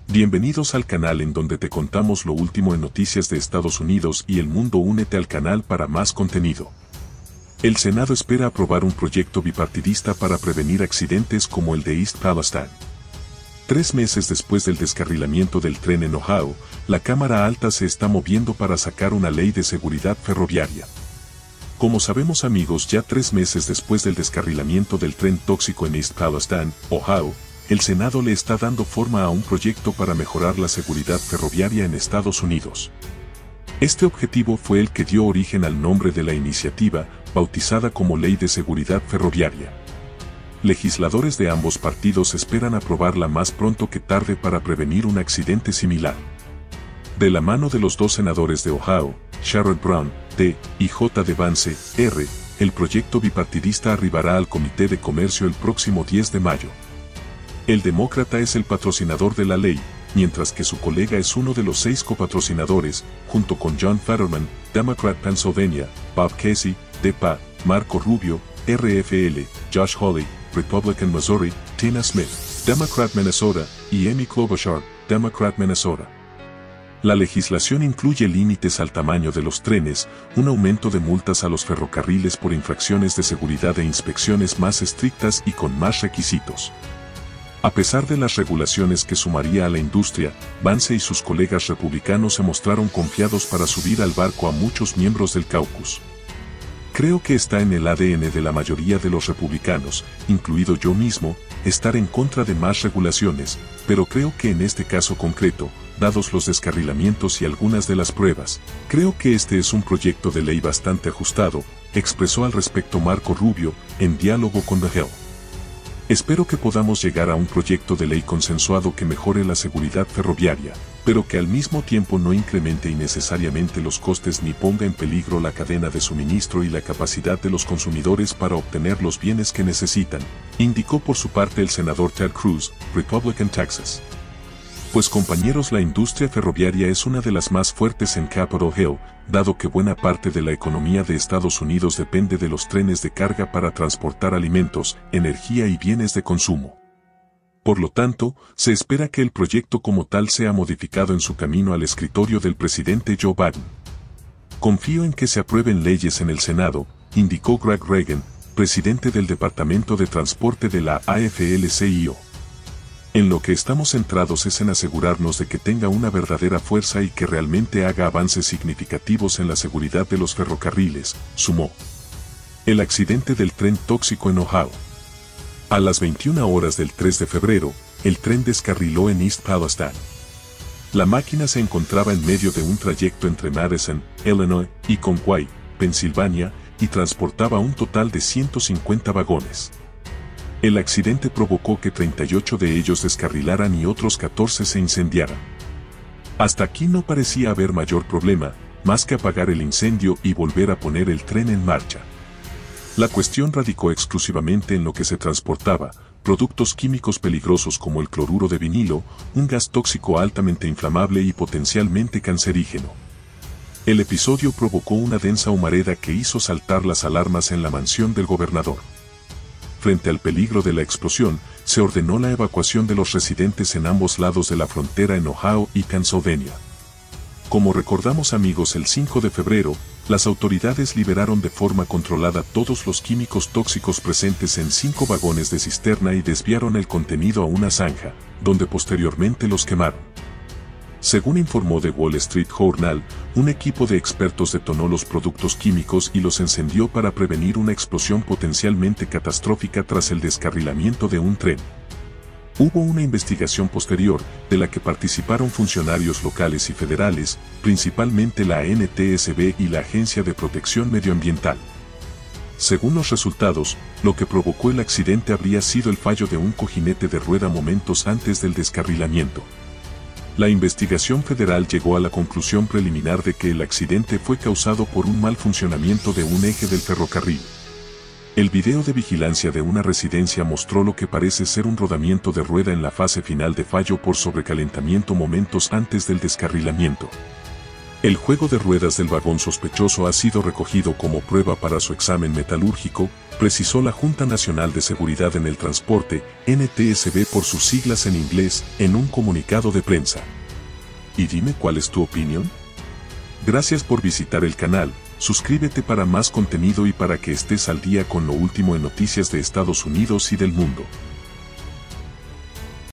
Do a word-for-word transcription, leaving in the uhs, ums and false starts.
Bienvenidos al canal en donde te contamos lo último en noticias de Estados Unidos y el mundo. Únete al canal para más contenido. El Senado espera aprobar un proyecto bipartidista para prevenir accidentes como el de East Palestine. Tres meses después del descarrilamiento del tren en Ohio, la Cámara Alta se está moviendo para sacar una ley de seguridad ferroviaria. Como sabemos amigos, ya tres meses después del descarrilamiento del tren tóxico en East Palestine, Ohio, el Senado le está dando forma a un proyecto para mejorar la seguridad ferroviaria en Estados Unidos. Este objetivo fue el que dio origen al nombre de la iniciativa, bautizada como Ley de Seguridad Ferroviaria. Legisladores de ambos partidos esperan aprobarla más pronto que tarde para prevenir un accidente similar. De la mano de los dos senadores de Ohio, Sherrod Brown, D, y J. D. Vance, R, el proyecto bipartidista arribará al Comité de Comercio el próximo diez de mayo. El demócrata es el patrocinador de la ley, mientras que su colega es uno de los seis copatrocinadores, junto con John Fetterman, Democrat Pennsylvania, Bob Casey, D P A, Marco Rubio, R F L, Josh Hawley, Republican Missouri, Tina Smith, Democrat Minnesota, y Amy Klobuchar, Democrat Minnesota. La legislación incluye límites al tamaño de los trenes, un aumento de multas a los ferrocarriles por infracciones de seguridad e inspecciones más estrictas y con más requisitos. A pesar de las regulaciones que sumaría a la industria, Vance y sus colegas republicanos se mostraron confiados para subir al barco a muchos miembros del caucus. Creo que está en el A D N de la mayoría de los republicanos, incluido yo mismo, estar en contra de más regulaciones, pero creo que en este caso concreto, dados los descarrilamientos y algunas de las pruebas, creo que este es un proyecto de ley bastante ajustado, expresó al respecto Marco Rubio, en diálogo con The Hill. Espero que podamos llegar a un proyecto de ley consensuado que mejore la seguridad ferroviaria, pero que al mismo tiempo no incremente innecesariamente los costes ni ponga en peligro la cadena de suministro y la capacidad de los consumidores para obtener los bienes que necesitan, indicó por su parte el senador Ted Cruz, Republican Texas. Pues compañeros, la industria ferroviaria es una de las más fuertes en Capitol Hill, dado que buena parte de la economía de Estados Unidos depende de los trenes de carga para transportar alimentos, energía y bienes de consumo. Por lo tanto, se espera que el proyecto como tal sea modificado en su camino al escritorio del presidente Joe Biden. Confío en que se aprueben leyes en el Senado, indicó Greg Reagan, presidente del Departamento de Transporte de la A F L C I O. En lo que estamos centrados es en asegurarnos de que tenga una verdadera fuerza y que realmente haga avances significativos en la seguridad de los ferrocarriles, sumó. El accidente del tren tóxico en Ohio. A las veintiuna horas del tres de febrero, el tren descarriló en East Palestine. La máquina se encontraba en medio de un trayecto entre Madison, Illinois, y Conway, Pensilvania, y transportaba un total de ciento cincuenta vagones. El accidente provocó que treinta y ocho de ellos descarrilaran y otros catorce se incendiaran. Hasta aquí no parecía haber mayor problema, más que apagar el incendio y volver a poner el tren en marcha. La cuestión radicó exclusivamente en lo que se transportaba, productos químicos peligrosos como el cloruro de vinilo, un gas tóxico altamente inflamable y potencialmente cancerígeno. El episodio provocó una densa humareda que hizo saltar las alarmas en la mansión del gobernador. Frente al peligro de la explosión, se ordenó la evacuación de los residentes en ambos lados de la frontera en Ohio y Pennsylvania. Como recordamos amigos, el cinco de febrero, las autoridades liberaron de forma controlada todos los químicos tóxicos presentes en cinco vagones de cisterna y desviaron el contenido a una zanja, donde posteriormente los quemaron. Según informó The Wall Street Journal, un equipo de expertos detonó los productos químicos y los encendió para prevenir una explosión potencialmente catastrófica tras el descarrilamiento de un tren. Hubo una investigación posterior, de la que participaron funcionarios locales y federales, principalmente la N T S B y la Agencia de Protección Medioambiental. Según los resultados, lo que provocó el accidente habría sido el fallo de un cojinete de rueda momentos antes del descarrilamiento. La investigación federal llegó a la conclusión preliminar de que el accidente fue causado por un mal funcionamiento de un eje del ferrocarril. El video de vigilancia de una residencia mostró lo que parece ser un rodamiento de rueda en la fase final de fallo por sobrecalentamiento momentos antes del descarrilamiento. El juego de ruedas del vagón sospechoso ha sido recogido como prueba para su examen metalúrgico, precisó la Junta Nacional de Seguridad en el Transporte, N T S B por sus siglas en inglés, en un comunicado de prensa. Y dime cuál es tu opinión. Gracias por visitar el canal, suscríbete para más contenido y para que estés al día con lo último en noticias de Estados Unidos y del mundo.